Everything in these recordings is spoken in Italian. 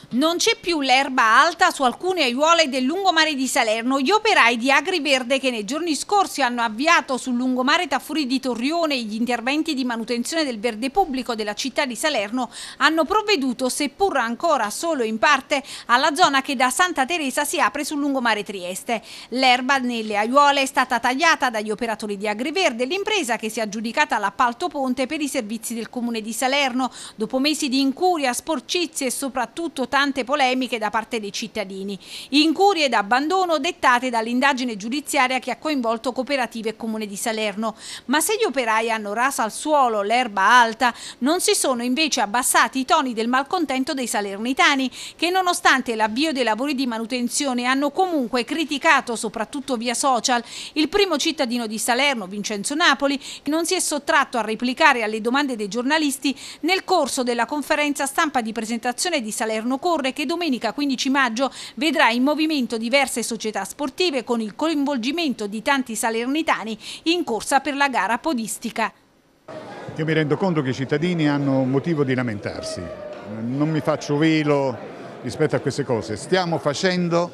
Non c'è più l'erba alta su alcune aiuole del lungomare di Salerno. Gli operai di Agriverde, che nei giorni scorsi hanno avviato sul lungomare Tafuri di Torrione gli interventi di manutenzione del verde pubblico della città di Salerno, hanno provveduto, seppur ancora solo in parte, alla zona che da Santa Teresa si apre sul lungomare Trieste. L'erba nelle aiuole è stata tagliata dagli operatori di Agriverde, l'impresa che si è aggiudicata l'appalto ponte per i servizi del comune di Salerno, dopo mesi di incuria, sporcizie e soprattutto tante polemiche da parte dei cittadini. Incurie ed abbandono dettate dall'indagine giudiziaria che ha coinvolto cooperative e comune di Salerno. Ma se gli operai hanno raso al suolo l'erba alta, non si sono invece abbassati i toni del malcontento dei salernitani, che nonostante l'avvio dei lavori di manutenzione hanno comunque criticato, soprattutto via social, il primo cittadino di Salerno, Vincenzo Napoli, che non si è sottratto a replicare alle domande dei giornalisti nel corso della conferenza stampa di presentazione di Salerno Corre, che domenica 15 maggio vedrà in movimento diverse società sportive con il coinvolgimento di tanti salernitani in corsa per la gara podistica. Io mi rendo conto che i cittadini hanno motivo di lamentarsi, non mi faccio velo rispetto a queste cose. Stiamo facendo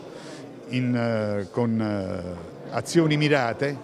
con azioni mirate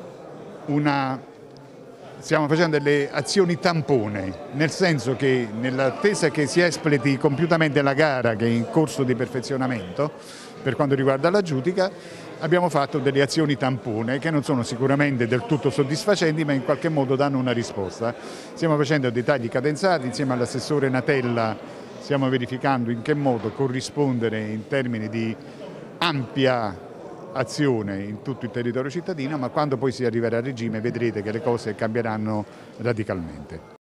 stiamo facendo delle azioni tampone, nel senso che nell'attesa che si espleti compiutamente la gara che è in corso di perfezionamento per quanto riguarda la giudica, abbiamo fatto delle azioni tampone che non sono sicuramente del tutto soddisfacenti, ma in qualche modo danno una risposta. Stiamo facendo dei tagli cadenzati, insieme all'assessore Natella stiamo verificando in che modo corrispondere in termini di ampia azione in tutto il territorio cittadino, ma quando poi si arriverà a regime vedrete che le cose cambieranno radicalmente.